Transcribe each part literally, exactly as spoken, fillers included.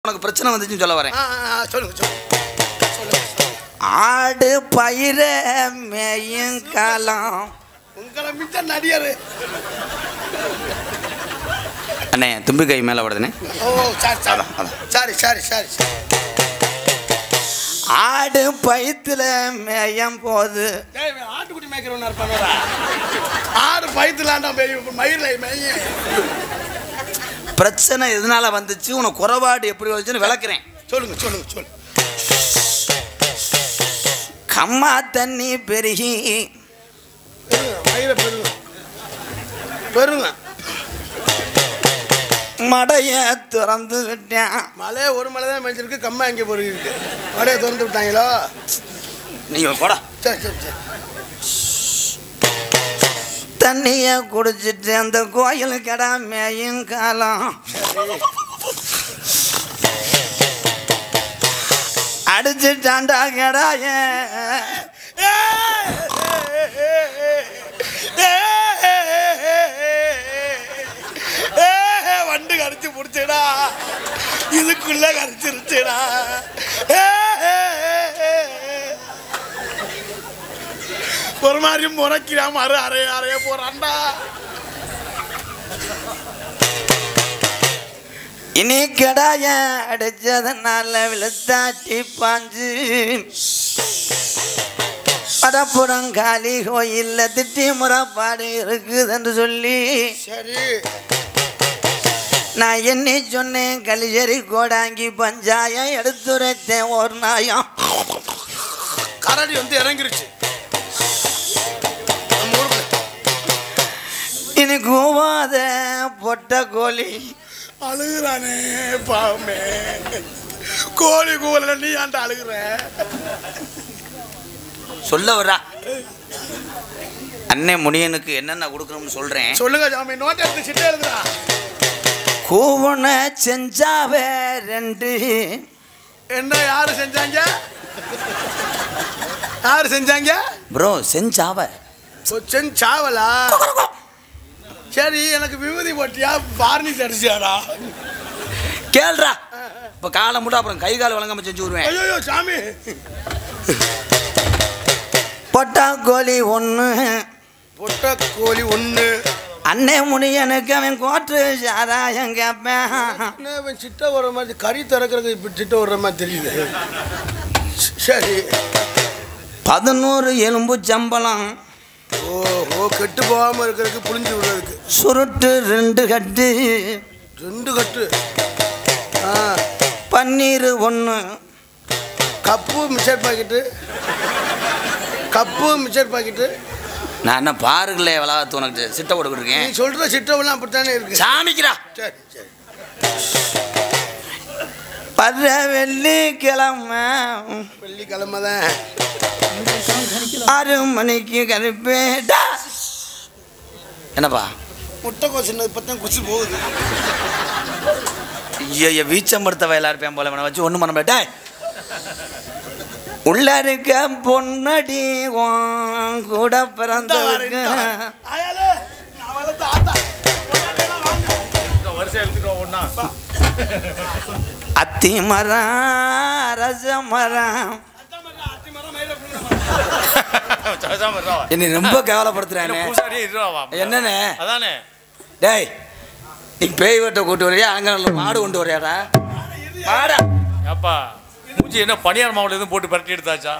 உனக்கு பிரச்சனை வந்துச்சுன்னு சொல்ல வரேன். சொல்லுங்க சொல்லுங்க. ஆடு பயிர மேயும் காலம் உங்களை மிச்ச நடிகர் அண்ணே தும்பி கை மேலே வருதுண்ணே. ஓ sorry sorry sorry sorry sorry ஆடு பயித்துல மேயும் போது ஆட்டுக்குட்டி மேய்க்கிறவனா இருப்பானோடா. ஆடு பயித்துலாண்டா மேயும் மயிரில் மேயும். பிரச்சனை எதனால வந்துச்சு, உனக்கு குறைபாடு எப்படி வந்துச்சுன்னு விளக்குறேன். சொல்லுங்க சொல்லுங்க சொல்லுங்க. கம்மா தண்ணி பெருகி மயிரை பெருங்க பெருங்க மடைய திறந்து விட்டேன். மழை ஒரு மழை தான் மேய்ச்சிருக்கு, கம்மா எங்கே போயிருக்கு. மழையை திறந்து விட்டாங்களோ. நீங்க போடா. சரி சரி சரி. தண்ணிய குடிச்சிட்டு அந்த கோயில் கடா மேயும் காலம் அடிச்சுட்டாண்டா கடாய வண்டு கரைச்சி பிடிச்சடா, இதுக்குள்ள கரைச்சிருச்சுடா. ஒரு மாதிரி முறைக்கிறாம அரை அறைய அறைய போறான்டா. இனி கடாய அடிச்சதுனால விழுத்தாட்டி பாஞ்சு படப்புறங்காலி கோயில்ல திட்டி முறைப்பாடு இருக்குதுன்னு சொல்லி சரி நான் என்ன சொன்னேன். கலிஜரி கோடாங்கி பஞ்சாயம் எடுத்துரைத்தேன். ஒரு நாயம் கரடி வந்து இறங்கிருச்சு. இனி கூவாத பொட்ட கோழி அழுகுறானே பாவமே. கோழி கூவல நீ ஆண்ட அழுகுற. சொல்ல வரா அண்ணே முனியனுக்கு என்னென்ன கொடுக்கணும்னு சொல்றேன். சொல்லுங்க சாமி. நோட்டை எடுத்து சிட்டை எழுதுறா. கூவன செஞ்சாவே ரெண்டு. என்ன யாரு செஞ்சாங்க? யாரு செஞ்சாங்க ப்ரோ? செஞ்சாவ செஞ்சாவலா? சரி, எனக்கு விபூதி போட்டியா பார்னிஸ் அடிச்சியாடா? கேள்றா. இப்ப காலை மட்டும் அப்புறம் கை கால் வழங்காம செஞ்சு விடுவேன். ஐயோ சாமி. பொட்டா கோழி ஒண்ணு. பொட்ட கோழி ஒண்ணு. அண்ணே முனியனுக்கு அவன் கோட்டு சாராயம் கேட்பேன். சிட்ட வர்ற மாதிரி கறி திறக்கிறது இப்ப சிட்ட வர்ற மாதிரி தெரியுது. சரி, பதினோரு எலும்பு சம்பளம். ஓ ஓ கெட்டு போகாம இருக்கிறதுக்கு புளிஞ்சு விடுறதுக்கு. சுருட்டு ரெண்டு கட்டு. ரெண்டு கட்டு. ஆ பன்னீர் ஒன்று. Cup mixture packet. Cup mixture packet. நான் என்ன பாருங்களே வளாகத்து உனக்கு சிட்டை கொடுக்குறேன். நீ சொல்ற சிட்டவெல்லாம் அப்படித்தானே இருக்கு. சாமிக்கிறா. சரி சரி. பர்ற வெள்ளிக்கிழமை வெள்ளிக்கிழமை தான் ஆறு மணிக்கு கருப்பேடா. என்னப்பா முட்டை கோசினது இப்பத்தான் குச்சி போகுது. ஐயோ வீச்சம்படுத்த வயலா இருப்பேன் போல இவனை வச்சு ஒன்றும் பண்ண மாட்டேன். உள்ள இருக்க பொன்னடி கூட பிறந்த அத்தி மரம் ரச மரம் என்ன ரொம்ப கேவலப்படுத்துறானே. என்னன்னு டேய், நீ பேய் வெட்ட கூட்டு வரையா அங்க மாடு கொண்டு வரையாடா? மாடா அப்பா மூஞ்சி என்ன பனியார் மாவுல எதுவும் போட்டு பரட்டி எடுத்தாச்சா?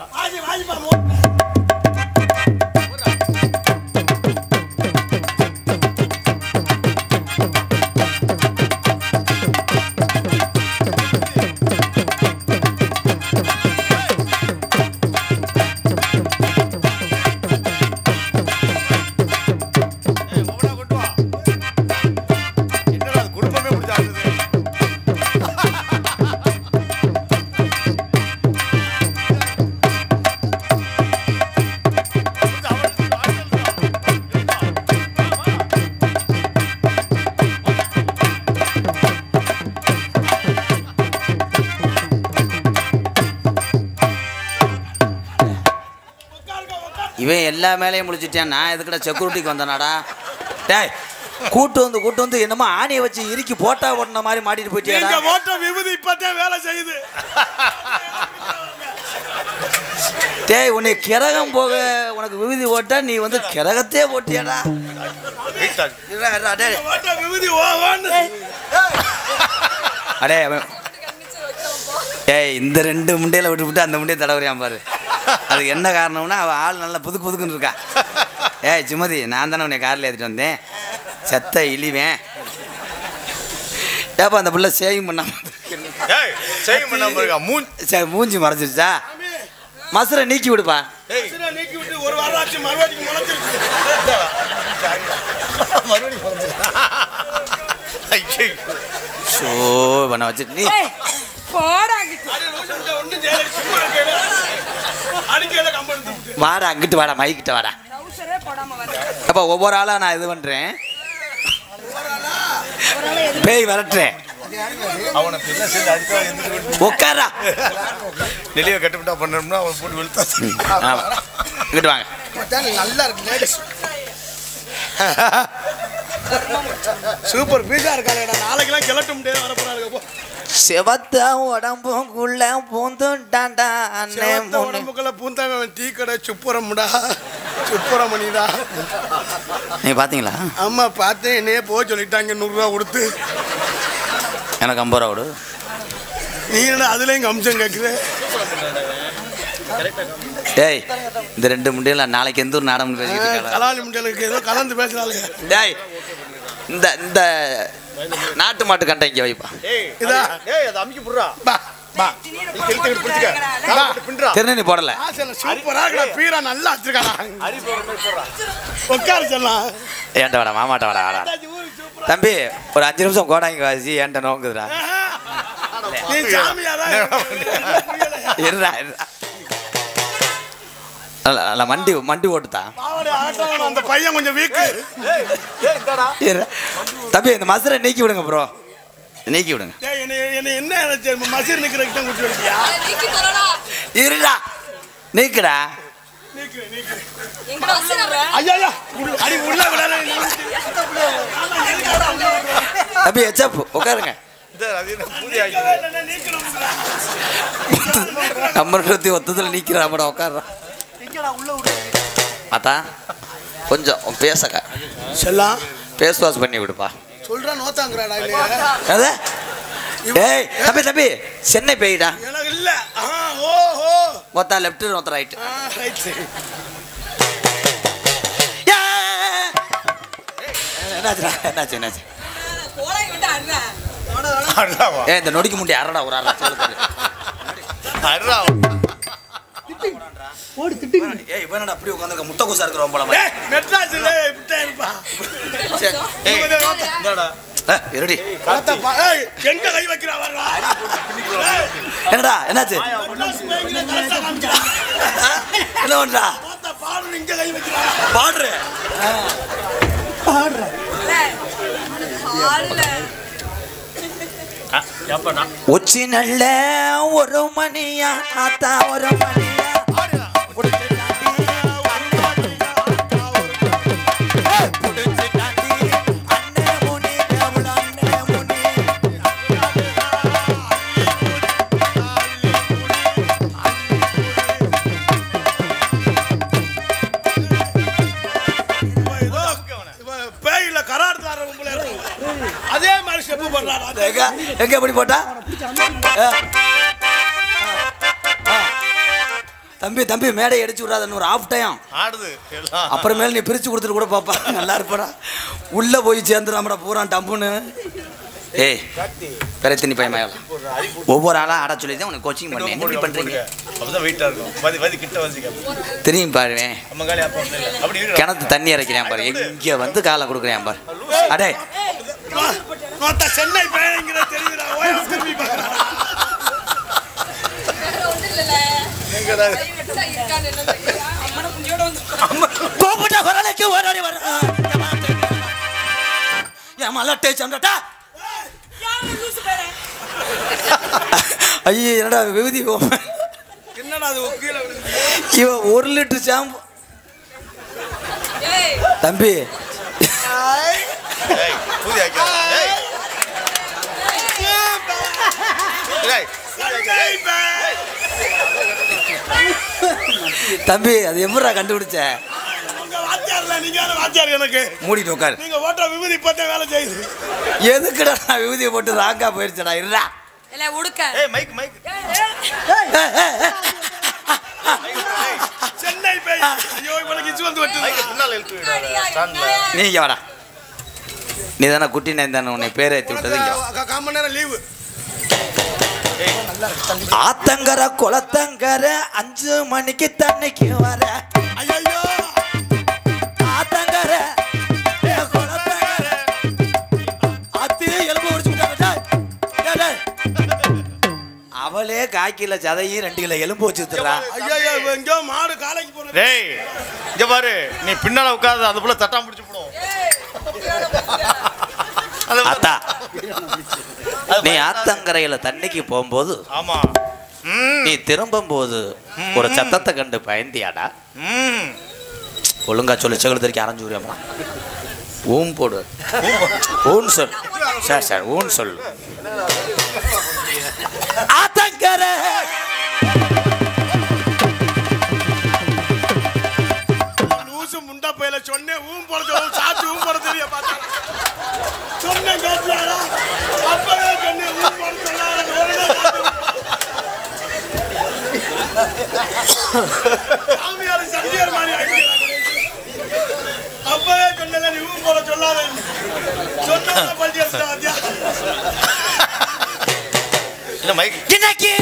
இவன் எல்லா மேலேயும் முடிச்சிட்டான். நான் எதுக்கட செக்யூரிட்டிக்கு வந்தனாடா? டேய் கூட்டு வந்து கூட்டு வந்து என்னமோ ஆணியை வச்சு இறுக்கி போட்டா ஓட்டின மாதிரி மாட்டிட்டு போயிட்டே. நீங்க ஓட்ட விபூதி இப்பதான் வேலை செய்யுது. டேய் உன்னை கிரகம் போக உனக்கு விபூதி ஓட்டா நீ வந்து கிரகத்தே ஓட்டியாடா. விபூதி ஓவான்னு அடே ஏய் இந்த ரெண்டு முண்டையில விட்டு விட்டு அந்த முண்டையை தடவுறியான் பாரு. அதுக்கு என்ன காரணம்னா அவள் ஆள் நல்லா புதுக்கு புதுக்குன்னு இருக்கா. ஏய் சுமதி நான் தானே உன்னை காரில் ஏற்றிட்டு வந்தேன். செத்த இழிவேன். ஏப்பா அந்த பிள்ளை சேவிங் பண்ணாம சரி மூஞ்சி மறைச்சிருச்சா? மசுரை நீக்கி விடுப்பா. நீக்கி விட்டு ஒரு வாரம் ஆச்சு மறுபடியும் முளைச்சிருச்சு. ஷோ பண்ண வச்சுட்டு நீ வாடா அங்கிட்டு வாடா மைக்கிட்ட வாடா. அப்பா ஒவ்வொரு ஆளா நான் இது பண்றேன். பேய் வரட்டுறேன். உட்காரா நெளிய கட்டுப்பட்டா பண்ணோம்னா அவன் போட்டு வெளுத்தா. இங்கிட்டு வாங்க. நல்லா இருக்கு. சூப்பர் பீஸா இருக்காங்க. நாளைக்கெல்லாம் கிளட்ட முடியாது வர போறாங்க. செவத்த உடம்புக்குள்ள பூந்துட்டாண்டா உடம்புக்குள்ள பூந்தாங்க. டீ கடை சுப்புரம்டா சுப்புரமணிடா. நீ பாத்தீங்களா? ஆமா பார்த்தேன். என்னையே போக சொல்லிட்டாங்க. நூறுரூவா கொடுத்து எனக்கு ஐம்பது ரூபா கொடு. நீ என்ன அதுலேயும் அம்சம் கேட்குற? டேய் இந்த ரெண்டு முண்டையில நாளைக்கு எந்த ஒரு நாடகம் பேசிக்கிட்டு கலாலி முண்டையிலுக்கு ஏதோ கலந்து பேசுறாங்க. டேய் இந்த இந்த நாட்டு மாட்டு கண்டை இங்கே வைப்பா. திருநெல்வேலி போடல. நல்லா ஏன்ட்ட வாடா மாமாட்ட வாடா வாடா தம்பி ஒரு அஞ்சு நிமிஷம் கோடாங்க வாசி ஏன்ட்ட நோங்குதுடா. இருடா இருடா நல்ல மண்டி மண்டி ஓட்டுதா அந்த பையன் கொஞ்சம் வீக்கு. தம்பி இந்த மசுரை நீக்கி விடுங்க ப்ரோ. நீக்கி விடுங்க. என்ன மசீர் நிக்கிறதுக்கு இருடா நீக்குடா. தம்பி எச்சப் உட்காருங்க. நம்பர் இருபத்தி ஒத்தத்துல நீக்கிறான் உட்கார்றான். அத்தா கொஞ்சம் பேசக்க செல்லாம் பேஸ் வாஷ் பண்ணி விடுப்பா. சொல்றா நோத்தாங்கறாடா இல்ல. ஏய் தம்பி தம்பி சென்னை பேய்டா. எனக்கு இல்ல. ஓஹோ மொத்தா லெஃப்ட் மொத்தா ரைட். ரைட் என்னாச்சுடா என்னாச்சு என்னாச்சு? கோடை விட்டு அண்ணா அடடா. ஏய் இந்த நொடிக்கு முடி அரடா ஒரு அரடா சொல்லுங்க. அரடா ஓடி திட்டுங்க. ஏய் இவனடா அப்படியே உட்கார்ந்திருக்க முட்டை கோசா இருக்கறோம் போல. ஏய் மெட்ராஸ்ல விட்டே இருப்பா. ஏய் என்னடா? ஏய் இருடி. ஏய் எங்க கை வைக்கிறா வரடா. என்னடா என்னாச்சு? என்ன பண்றா? மொத்த பாடு இங்க கை வைக்கிறா. பாடுற. பாடுற. ஆளல உச்சி நல்ல ஒரு மணியா ஆத்தா ஒரு மணியா அதே மாதிரி ஸ்டெப் பண்றாடா. எங்க எங்க எப்படி போட்டா? தம்பி தம்பி மேடை அடிச்சு விடாதன்னு ஒரு ஆஃப் டைம் ஆடுது. அப்புறமேல நீ பிரிச்சு கொடுத்துட்டு கூட பாப்பா நல்லா இருப்படா. உள்ள போய் சேர்ந்துடாமடா பூரா டம்புன்னு. ஏய் பெரத்தினி பையன் ஒவ்வொரு ஆளா ஆட சொல்லி தான் உனக்கு கோச்சிங் பண்ணேன். என்ன இப்படி பண்றீங்க? அப்பதான் வெயிட்டா இருக்கும். வந்து வந்து கிட்ட வந்து தெரியும் பாருவேன். அம்மங்காலி அப்ப அப்படி கிணத்து தண்ணி இறக்கிறேன் பாரு. எங்க வந்து காலை கொடுக்குறேன் பாரு. அடே மொத்த சென்னை பேரங்கிற தெரியுதா? ஓய் திரும்பி பாக்கறா. ஒண்ணு இல்லல எங்கடா கை வெட்டா இருக்கான்னு என்ன தெரியா? அம்மன குஞ்சியோட வந்து கோபுட்ட வரலைக்கு ஓடி வர. ஏன் மலட்டே சண்டடா? யாரு லூசு பேரே? ஐயே என்னடா விபூதி என்னடா அது கீழ விழுந்து? இவன் ஒரு லிட்டர் ஷாம்பு. ஏய் தம்பி தம்பி அது எப்படா கண்டுபிடிச்ச? எனக்கு மூடிட்டு உட்காரு. நீங்க ஓட்ட விபூதி போட்ட வேலை செய்யுது. எதுக்குடா நான் விபூதியை போட்டு ராங்கா போயிருச்சடா? இருடா. இல்ல உடுக்க. ஏய் மைக் மைக். சென்னை போய் ஐயோ இவனுக்கு இச்சு வந்து வெட்டுது. மைக் பின்னால இழுத்து விடுடா ஸ்டாண்ட்ல. நீ இங்க வாடா. நீ தானே குட்டி நேந்தானே உன்னை பேரை ஏற்றி விட்டது. இங்க கால் மணி நேரம் லீவு. ஆத்தங்கர குளத்தங்கர அஞ்சு மணிக்கு தண்ணிக்கு வர. ஐயோ ஆத்தங்கர குளத்தங்கர அத்தி எலும்பு உரிச்சு விட்டாங்க. அவளே காக்கில சதையும் ரெண்டு கிலோ எலும்பு வச்சு வித்துறா. ஐயோ எங்கோ மாடு காலைக்கு போறது. டேய் இங்க பாரு, நீ பின்னால உட்கார்ந்து அது போல தட்டா முடிச்சு போடும். அத்தா நீ ஆத்தங்கரையில தண்ணிக்கு போகும்போது ஆமா நீ திரும்பும் போது ஒரு சத்தத்தை கண்டு பயந்தியாடா? ஒழுங்கா சொல்லு. செகுலத்திற்கு அரைஞ்சு விடுறியாமா? ஊம் போடு. ஊன் சொல் சார் சார் ஊன் சொல்லு. ஆத்தங்கரை லூசு முண்டா பையில சொன்னேன் ஊம் போறது சாச்சி ஊம் போறது தெரிய பார்த்தா சொன்னேன் கேட்டியாடா? அப்பவே சொன்னேன் ஊம் போறது சொல்லாத. சாமியார் சத்தியார் மாதிரி ஆகிட்டாங்க. அப்பவே சொன்னல நீ ஊம் போற சொல்லாத. சொன்னா பல்டி அடிச்சா. இல்ல மைக் இன்னைக்கு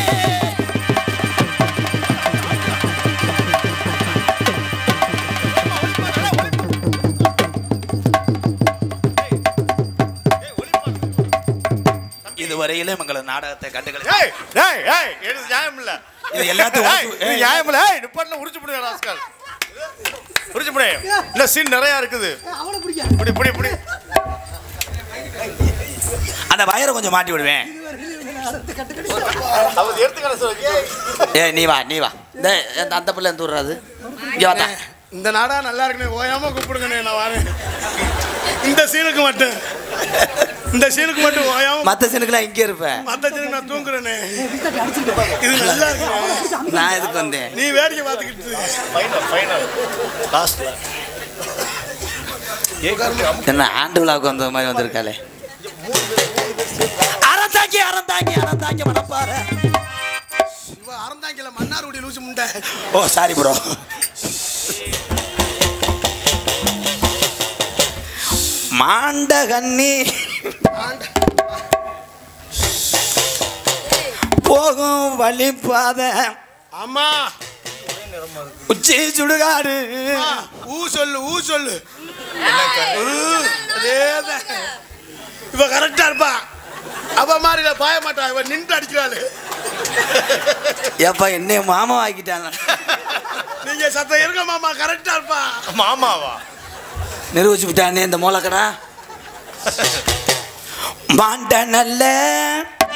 இதுவரையிலும் எங்களை நாடகத்தை கண்டுகளை ஏய் ஏய் ஏய் இது நியாயம் இல்ல. இது எல்லாத்தையும் இது நியாயம் இல்ல. ஏய் நிப்பட்ல உரிச்சு புடிடா ராஸ்கல். உரிச்சு புடி. இல்ல சீன் நிறைய இருக்குது. அவளை பிடிக்க. புடி புடி புடி. அந்த வயரை கொஞ்சம் மாட்டி விடுவேன். அவ எடுத்துக்கற சொல்லுங்க. ஏய் நீ வா நீ வா. இந்த அந்த பிள்ளை எந்த ஊர்றாது? இங்க வாடா. இந்த நாடா நல்லா இருக்குனே ஓயாம கூப்பிடுங்கனே நான் வரேன். இந்த சீனுக்கு மட்டும் இந்த சீனுக்கு மட்டும் ஓயாம. மத்த சீனுக்குலாம் இங்கே இருப்பேன். மத்த சீனுக்கு நான் தூங்குறேனே. இது நல்லா இருக்கு. நான் எதுக்கு வந்தேன்? நீ வேடிக்கை பார்த்துக்கிட்டு. ஃபைனல் ஃபைனல் லாஸ்ட்ல. என்ன ஆண்டு விழாவுக்கு வந்த மாதிரி வந்திருக்காளே. அறந்தாக்கி அறந்தாக்கி அறந்தாக்கி மனப்பாரு. இவ அறந்தாக்கில மன்னார்குடி லூசு முண்டை. ஓ சாரி ப்ரோ. மாண்ட கண்ணி போகும் வழி பாத. அம்மா உச்சி சுடுகாடு. ஊ சொல்லு ஊ சொல்லு. அதேதான். இவ கரெக்டா இருப்பா. அவ மாதிரி பாய மாட்டா. இவ நின்று அடிக்கிறாள். ஏப்பா என்னைய மாமா ஆக்கிட்டாங்க. நீங்க சத்தம் இருக்க மாமா. கரெக்டா இருப்பா. மாமாவா நிரூபிச்சு விட்டானே இந்த மூலக்கடா. மாண்ட நல்ல